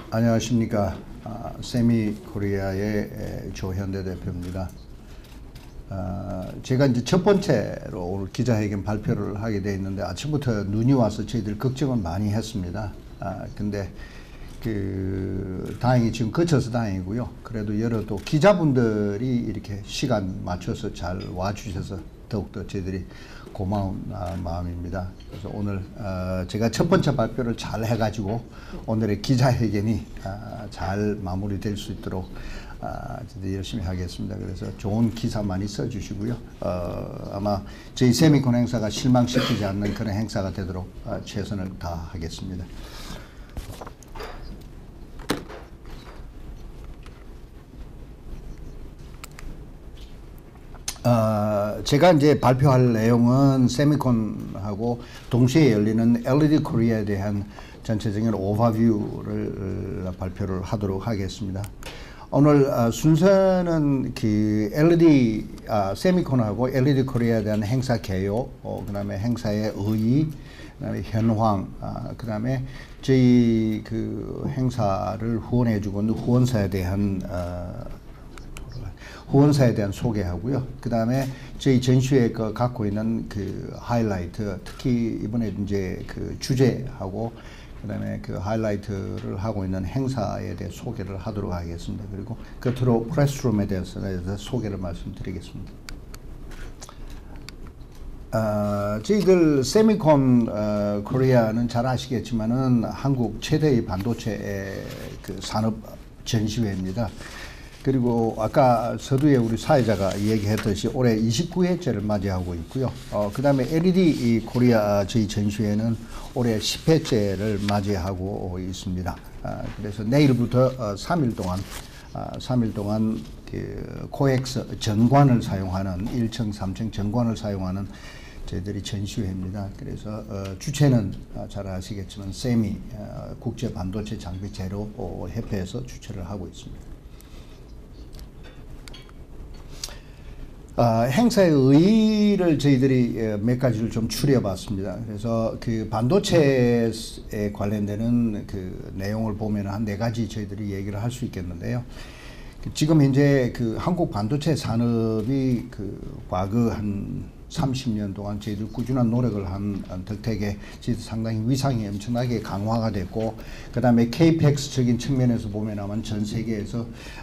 안녕하십니까. 세미코리아의 조현대 대표입니다. 제가 이제 첫 번째로 오늘 기자회견 발표를 하게 돼 있는데 아침부터 눈이 와서 저희들 걱정을 많이 했습니다. 근데 다행히 지금 그쳐서 다행이고요. 그래도 여러 또 기자분들이 이렇게 시간 맞춰서 잘 와주셔서 더욱더 저희들이 고마운 마음입니다. 그래서 오늘 제가 첫 번째 발표를 잘 해가지고 오늘의 기자회견이 잘 마무리될 수 있도록 열심히 하겠습니다. 그래서 좋은 기사 많이 써주시고요. 아마 저희 세미콘 행사가 실망시키지 않는 그런 행사가 되도록 최선을 다하겠습니다. 제가 이제 발표할 내용은 세미콘하고 동시에 열리는 LED 코리아에 대한 전체적인 오버뷰를 발표를 하도록 하겠습니다. 오늘 순서는 세미콘하고 LED 코리아에 대한 행사 개요, 그다음에 행사의 의의, 그다음에 현황, 그다음에 저희 행사를 후원해주고 있는 후원사에 대한 소개하고요. 그 다음에 저희 전시회 갖고 있는 하이라이트, 특히 이번에 이제 주제하고 그 다음에 하이라이트를 하고 있는 행사에 대해 소개를 하도록 하겠습니다. 그리고 끝으로 프레스룸에 대해서 소개를 말씀드리겠습니다. 저희들 세미콘 코리아는 잘 아시겠지만은 한국 최대의 반도체 산업 전시회입니다. 그리고 아까 서두에 우리 사회자가 얘기했듯이 올해 29회째를 맞이하고 있고요. 그 다음에 LED 코리아 저희 전시회는 올해 10회째를 맞이하고 있습니다. 그래서 내일부터 3일 동안 코엑스 전관을 사용하는 1층, 3층 전관을 사용하는 저희들이 전시회입니다. 그래서 주최는 잘 아시겠지만 세미 국제 반도체 장비 제로 협회에서 주최를 하고 있습니다. 행사의 의의를 저희들이 몇 가지를 좀 추려봤습니다. 그래서 반도체에 관련되는 내용을 보면 한 4가지 저희들이 얘기를 할 수 있겠는데요. 지금 현재 한국 반도체 산업이 과거 한 30년 동안 저희들 꾸준한 노력을 한 덕택에 저희들 상당히 위상이 엄청나게 강화가 됐고, 그 다음에 KPEX적인 측면에서 보면 전 세계에서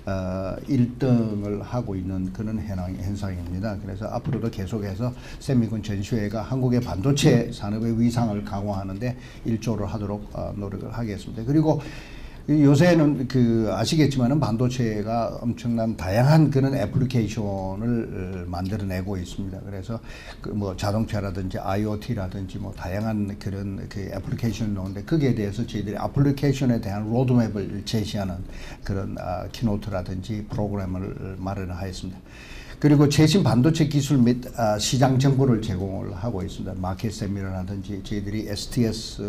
1등을 하고 있는 그런 현상입니다. 그래서 앞으로도 계속해서 세미콘 전시회가 한국의 반도체 산업의 위상을 강화하는데 일조를 하도록 노력을 하겠습니다. 그리고 요새는 아시겠지만은 반도체가 엄청난 다양한 그런 애플리케이션을 만들어내고 있습니다. 그래서 뭐 자동차라든지 IoT라든지 뭐 다양한 그런 애플리케이션을 나오는데 거기에 대해서 저희들이 애플리케이션에 대한 로드맵을 제시하는 그런 키노트라든지 프로그램을 마련하였습니다. 그리고 최신 반도체 기술 및 시장 정보를 제공을 하고 있습니다. 마켓 세미나라든지 저희들이 STS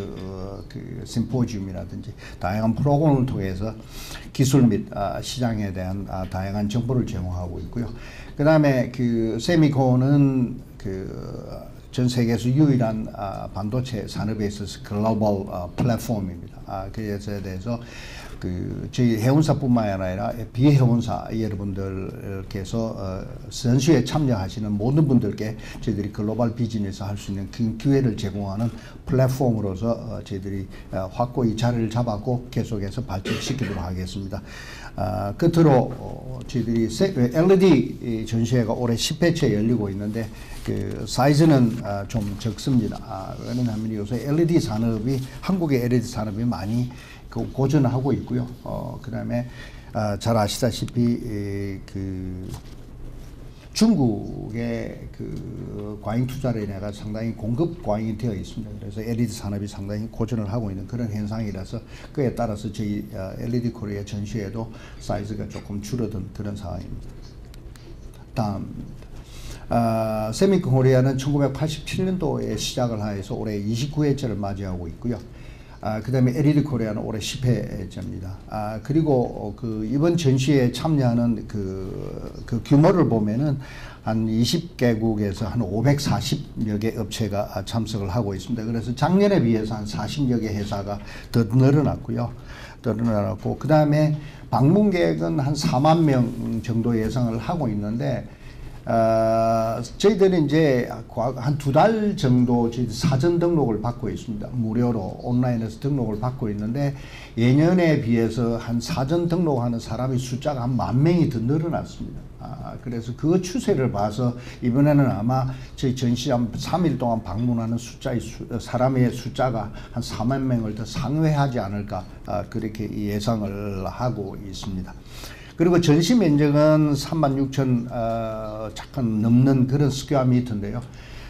심포지움이라든지 다양한 프로그램을 통해서 기술 및 시장에 대한 다양한 정보를 제공하고 있고요. 그 다음에 세미콘은 전 세계에서 유일한 반도체 산업에 있어서 글로벌 플랫폼입니다. 그래서 대해서 저희 해운사뿐만 아니라 비해운사 여러분들께서 전시회에 참여하시는 모든 분들께 저희들이 글로벌 비즈니스 할 수 있는 그 기회를 제공하는 플랫폼으로서 저희들이 확고히 자리를 잡았고 계속해서 발전시키도록 하겠습니다. 끝으로 저희들이 LED 전시회가 올해 10회째 열리고 있는데 사이즈는 좀 적습니다. 왜냐하면 요새 LED 산업이 한국의 LED 산업이 많이 고전하고 있고요. 그 다음에 잘 아시다시피 중국의 과잉 투자로 인해가 상당히 공급 과잉이 되어 있습니다. 그래서 LED 산업이 상당히 고전을 하고 있는 그런 현상이라서 그에 따라서 저희 LED 코리아 전시회도 사이즈가 조금 줄어든 그런 상황입니다. 다음입니다. 세미콘 코리아는 1987년도에 시작을 하여서 올해 29회째를 맞이하고 있고요. 그 다음에 LED 코리아는 올해 10회째입니다. 그리고 이번 전시회에 참여하는 규모를 보면은 한 20개국에서 한 540여 개 업체가 참석을 하고 있습니다. 그래서 작년에 비해서 한 40여 개 회사가 더 늘어났고요. 늘어났고, 그 다음에 방문객은 한 4만 명 정도 예상을 하고 있는데, 저희들은 이제 한 2달 정도 저희 사전 등록을 받고 있습니다. 무료로 온라인에서 등록을 받고 있는데, 예년에 비해서 한 사전 등록하는 사람의 숫자가 한 10,000명이 더 늘어났습니다. 그래서 그 추세를 봐서 이번에는 아마 저희 전시장 3일 동안 방문하는 사람의 숫자가 한 4만 명을 더 상회하지 않을까, 그렇게 예상을 하고 있습니다. 그리고 전시 면적은 36,000 잠깐 넘는 그런 스퀘어 미터인데요.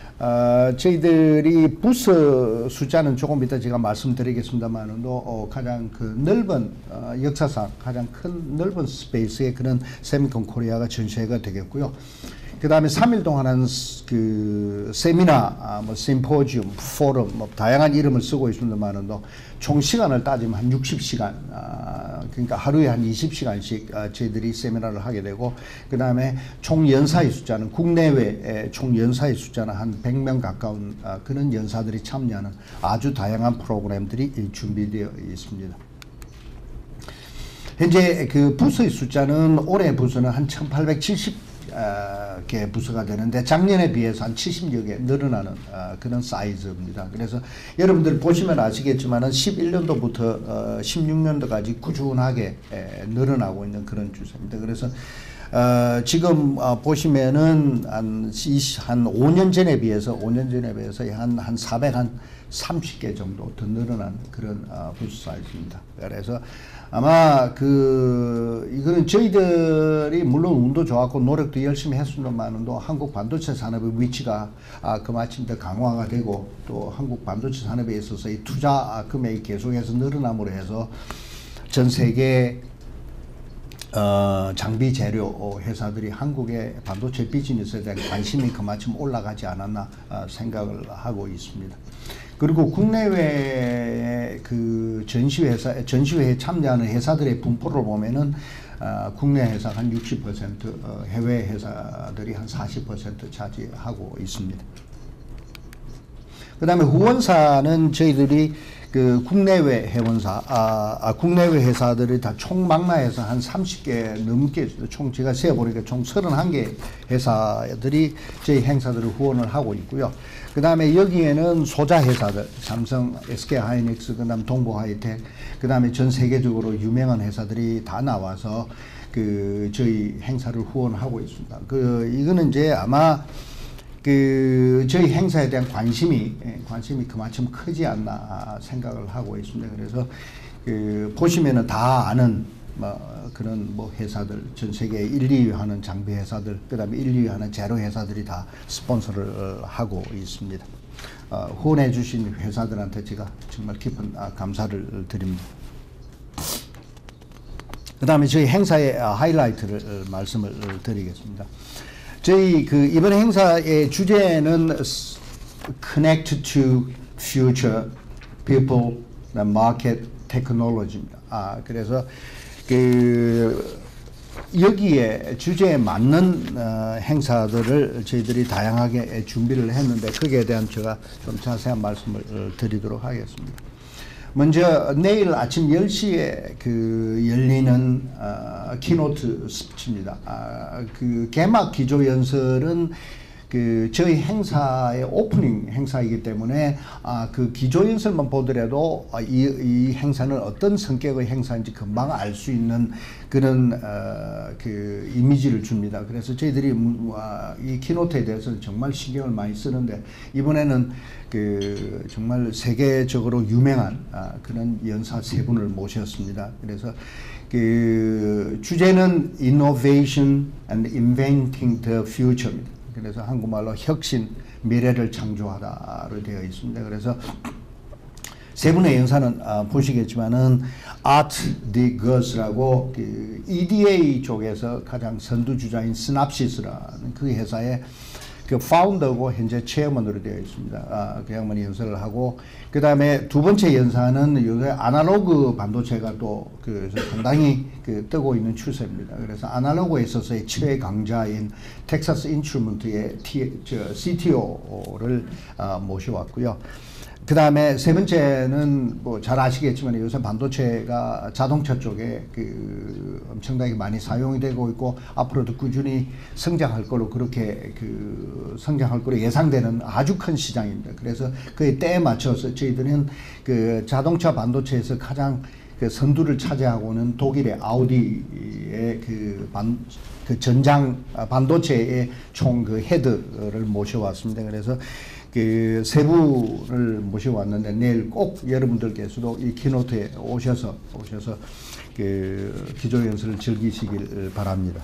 저희들이 부스 숫자는 조금 이따 제가 말씀드리겠습니다만도 가장 그 넓은 역사상 가장 큰 넓은 스페이스의 그런 세미콘 코리아가 전시회가 되겠고요. 그 다음에 3일 동안 하는 그 세미나, 뭐 심포지움, 포럼, 뭐 다양한 이름을 쓰고 있습니다만도 총 시간을 따지면 한 60시간, 그러니까 하루에 한 20시간씩 저희들이 세미나를 하게 되고, 그 다음에 총 연사의 숫자는 국내외 총 연사의 숫자는 한 100명 가까운 그런 연사들이 참여하는 아주 다양한 프로그램들이 준비되어 있습니다. 현재 그 부서의 숫자는 올해 부서는 한 1870개 부서가 되는데 작년에 비해서 한 70여 개 늘어나는 그런 사이즈입니다. 그래서 여러분들 보시면 아시겠지만은 11년도부터 16년도까지 꾸준하게 늘어나고 있는 그런 추세입니다. 그래서 지금 보시면은 한 5년 전에 비해서 한 430개 정도 더 늘어난 그런 부서 사이즈입니다. 그래서 아마 이거는 저희들이 물론 운도 좋았고 노력도 열심히 했습니다만도 한국 반도체 산업의 위치가 그마침 더 강화가 되고, 또 한국 반도체 산업에 있어서의 투자 금액이 계속해서 늘어남으로 해서 전 세계 장비 재료 회사들이 한국의 반도체 비즈니스에 대한 관심이 그만큼 올라가지 않았나 생각을 하고 있습니다. 그리고 국내외 그 전시회에 참여하는 회사들의 분포를 보면은 국내 회사가 한 60%, 해외 회사들이 한 40% 차지하고 있습니다. 그 다음에 후원사는 저희들이 그 국내외 회원사, 국내외 회사들이 다 총 망라해서 한 30개 넘게, 총 제가 세어보니까 총 31개 회사들이 저희 행사들을 후원을 하고 있고요. 그 다음에 여기에는 소자 회사들, 삼성, SK 하이닉스, 그 다음 동보 하이텍, 그 다음에 전 세계적으로 유명한 회사들이 다 나와서 저희 행사를 후원하고 있습니다. 이거는 이제 아마 저희 행사에 대한 관심이 그만큼 크지 않나 생각을 하고 있습니다. 그래서 보시면은 다 아는 그런 회사들, 전 세계 1, 2위 하는 장비 회사들, 그 다음에 1, 2위 하는 제로 회사들이 다 스폰서를 하고 있습니다. 후원해 주신 회사들한테 제가 정말 깊은 감사를 드립니다. 그 다음에 저희 행사의 하이라이트를 말씀을 드리겠습니다. 저희 이번 행사의 주제는 Connect to Future People, Market, Technology입니다. 그래서 여기에 주제에 맞는 행사들을 저희들이 다양하게 준비를 했는데 거기에 대한 제가 좀 자세한 말씀을 드리도록 하겠습니다. 먼저 내일 아침 10시에 열리는 키노트 스피치입니다. 개막 기조연설은 저희 행사의 오프닝 행사이기 때문에 그 기조연설만 보더라도 이 행사는 어떤 성격의 행사인지 금방 알 수 있는 그런 이미지를 줍니다. 그래서 저희들이 이 키노트에 대해서는 정말 신경을 많이 쓰는데, 이번에는 정말 세계적으로 유명한 그런 연사 세 분을 모셨습니다. 그래서 주제는 Innovation and Inventing the Future입니다. 그래서 한국말로 혁신, 미래를 창조하다로 되어 있습니다. 그래서 세 분의 연사는 보시겠지만은 Art de Geus라고 EDA 쪽에서 가장 선두주자인 스납시스라는 그 회사의 파운더고 현재 체어먼으로 되어 있습니다. 그 양반이 연설을 하고, 그 다음에 두 번째 연사는 요새 아날로그 반도체가 또 상당히 뜨고 있는 추세입니다. 그래서 아날로그에 있어서의 최강자인 텍사스 인스트루먼트의 CTO를 모셔왔고요. 그 다음에 세 번째는 뭐 잘 아시겠지만 요새 반도체가 자동차 쪽에 그 엄청나게 많이 사용이 되고 있고 앞으로도 꾸준히 성장할 거로 그렇게 그 성장할 거로 예상되는 아주 큰 시장입니다. 그래서 그에 때에 맞춰서 저희들은 그 자동차 반도체에서 가장 그 선두를 차지하고는 독일의 아우디의 그 전장 반도체의 총 그 헤드를 모셔왔습니다. 그래서 그 세 분을 모셔왔는데 내일 꼭 여러분들께서도 이 키노트에 오셔서 그 기조연설을 즐기시길 바랍니다.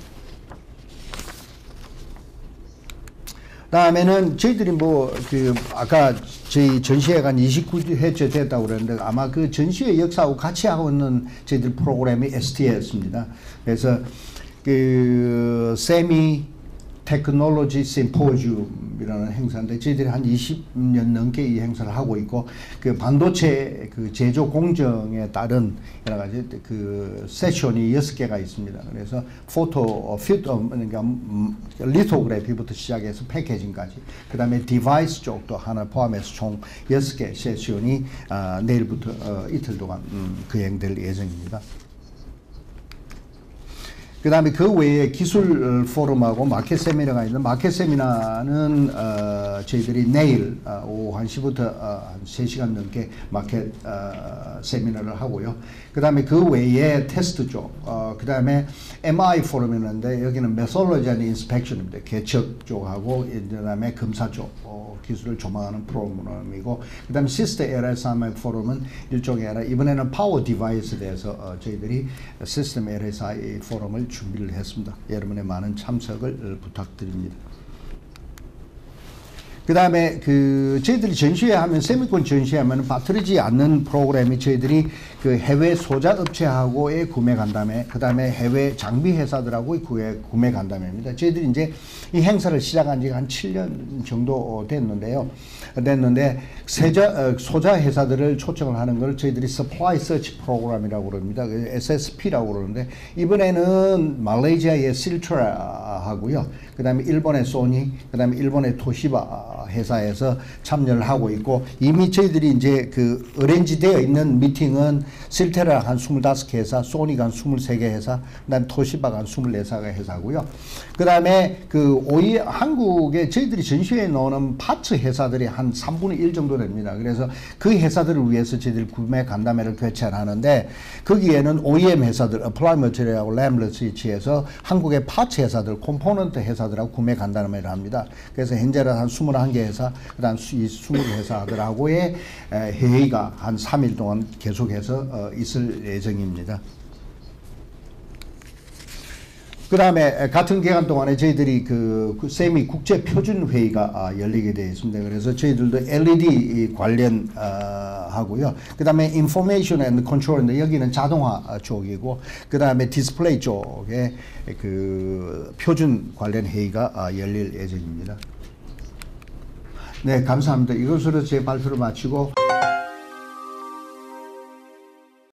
다음에는 저희들이 뭐 그 아까 저희 전시회가 한 29회째 됐다고 그랬는데 아마 그 전시회 역사하고 같이 하고 있는 저희들 프로그램이 ST였습니다. 그래서 그 세미 테크놀로지 심포지움이라는 행사인데 저희들이 한 20년 넘게 이 행사를 하고 있고 그 반도체 그 제조 공정에 따른 여러 가지 그 세션이 6개가 있습니다. 그래서 그러니까 리토그래피부터 시작해서 패키징까지 그다음에 디바이스 쪽도 하나 포함해서 총 6개 세션이 내일부터 이틀 동안 거행될 예정입니다. 그 다음에 그 외에 기술 포럼하고 마켓 세미나가 있는데 마켓 세미나는 저희들이 내일 오후 1시부터 한 3시간 넘게 마켓 세미나를 하고요. 그 다음에 그 외에 테스트 쪽, 그 다음에 MI 포럼이 있는데 여기는 메솔로지 앤 인스펙션입니다. 개척 쪽하고 그 다음에 검사 쪽 기술을 조망하는 프로그램이고 그 다음에 시스템 LSI 포럼은 일종의 이번에는 파워 디바이스에 대해서 저희들이 시스템 LSI 포럼을 준비를 했습니다. 여러분의 많은 참석을 부탁드립니다. 그 다음에 그 저희들이 전시회 하면 세미콘 전시회 하면 빠뜨리지 않는 프로그램이 저희들이 그 해외 소자 업체하고의 구매 간담회, 그 다음에 해외 장비 회사들하고의 구매 간담회입니다. 저희들이 이제 이 행사를 시작한 지가 한 7년 정도 됐는데 소자 회사들을 초청을 하는 걸 저희들이 Supply Search 프로그램이라고 그럽니다. SSP라고 그러는데 이번에는 말레이시아의 실트라 하고요. 그 다음에 일본의 소니, 그 다음에 일본의 토시바 회사에서 참여를 하고 있고 이미 저희들이 이제 그 어레인지 되어 있는 미팅은 실테라 한 25개 회사, 소니가 한 23개 회사, 그다음 토시바가 한 24개 회사고요. 그다음에 그 한국에 저희들이 전시회에 나오는 파츠 회사들이 한 3분의 1 정도 됩니다. 그래서 그 회사들을 위해서 저희들이 구매 간담회를 개최를 하는데 거기에는 OEM 회사들, 어플라이 머티리얼하고 램러스위치에서 한국의 파츠 회사들, 컴포넌트 회사들하고 구매 간담회를 합니다. 그래서 현재는 한 21개 회사, 그다음 20회사들하고의 회의가 한 3일 동안 계속해서 있을 예정입니다. 그 다음에 같은 기간 동안에 저희들이 그 세미 국제 표준 회의가 열리게 되어 있습니다. 그래서 저희들도 LED 관련 하고요. 그 다음에 인포메이션 앤 컨트롤인데 여기는 자동화 쪽이고 그 다음에 디스플레이 쪽에 그 표준 관련 회의가 열릴 예정입니다. 네, 감사합니다. 이것으로 제 발표를 마치고